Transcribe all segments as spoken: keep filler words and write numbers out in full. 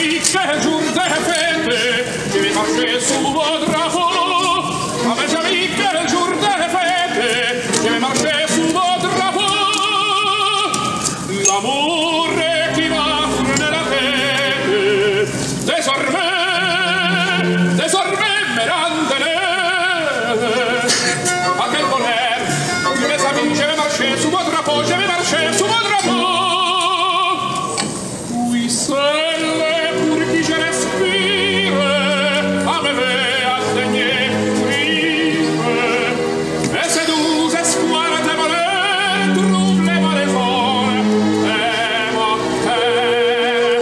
amis, quel jour de fête, je vais marcher sous vos drapeaux. Ah, mes amis, quel jour de fête, je vais marcher sous vos drapeaux. L'amour qui m'offre la tête, désormais, désormais me rendez. À quel bonheur, mes amis, je vais marcher sous vos drapeaux, je vais marcher sous vos drapeaux. Oui, seul pour qui je respire, avait à saigner triste. Et ces doux espoirs de voler trouvent les malaisons et mortels.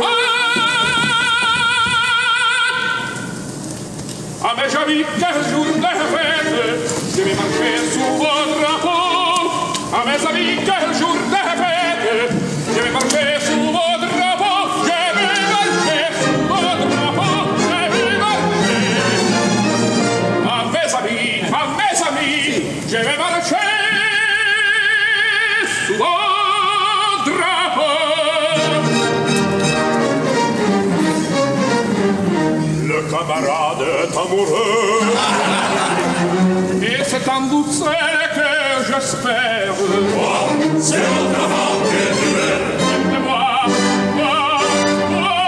Ah, mes amis, quel jour de fête, je vais marcher sous vos drapeaux. Ah, mes amis, quel jour de fête, je vais marcher sous vos drapeaux. Je vais marcher sous vos drapeaux. Je vais marcher. Ah, mes amis, ah, mes amis, je vais marcher sous vos drapeaux. Le camarade est amoureux. Et c'est en doute que j'espère. Toi, c'est notre avant que tu veux. De moi, moi, moi.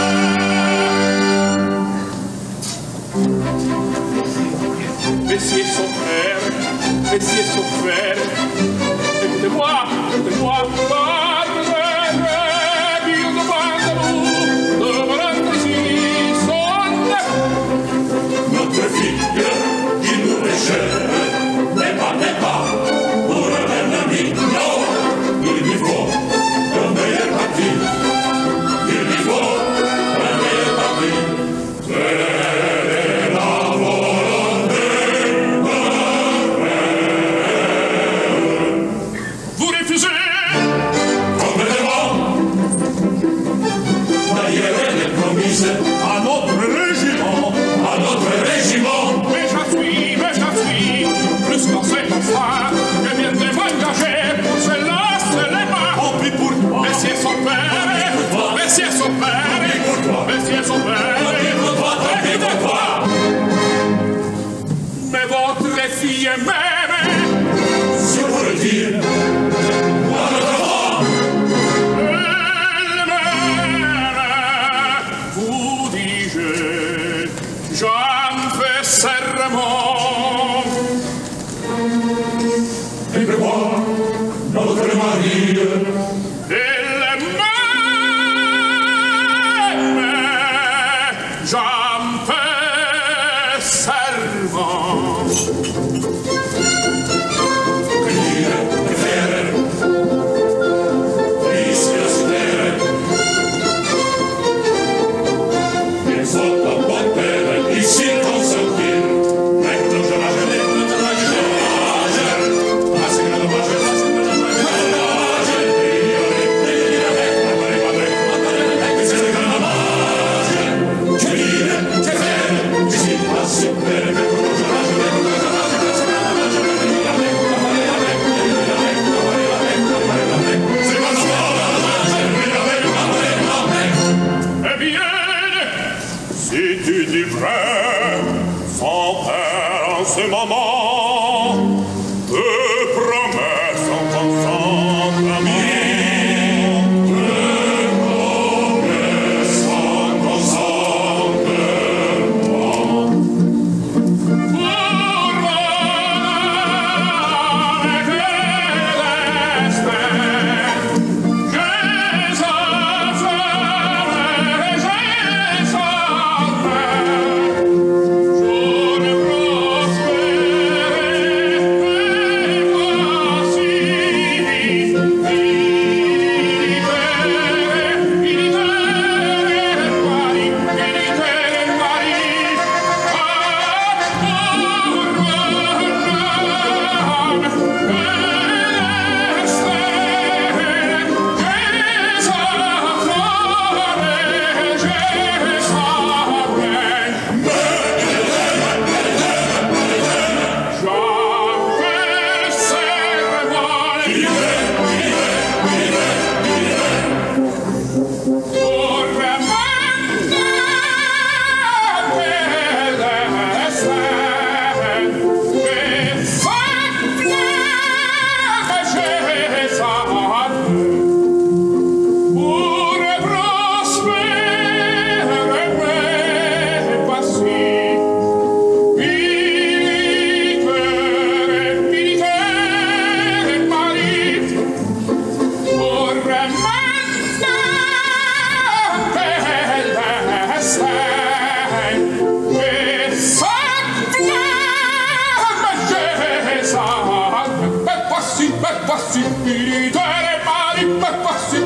Messieurs son frère, messieurs son frère, écoutez-moi, écoutez-moi, parlez, qu'il demande de vous, de vous rendre ici, sonne. Notre fille qui nous est chère n'est pas, n'est pas pour un ami. Non, il lui faut un meilleur parti. Il lui faut un meilleur parti. Telle est la volonté de mon frère. Vous refusez? Complètement. D'ailleurs, elle est promise à notre régiment. À notre régiment. Mais j'en suis, mais j'en suis, plus qu'en cet enfant, je viens de m'engager pour cela, c'est les mains. On prie pour toi. Messieurs son père, messieurs son père, messieurs son père, pour toi, tant pis pour toi. mais votre fille m'aime, Si vous le dire, moi notre mort. elle m'aime, vous dis-je, j'en fais serment. Et pour moi, notre mari, Elle m'aime,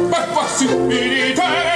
per farsi militare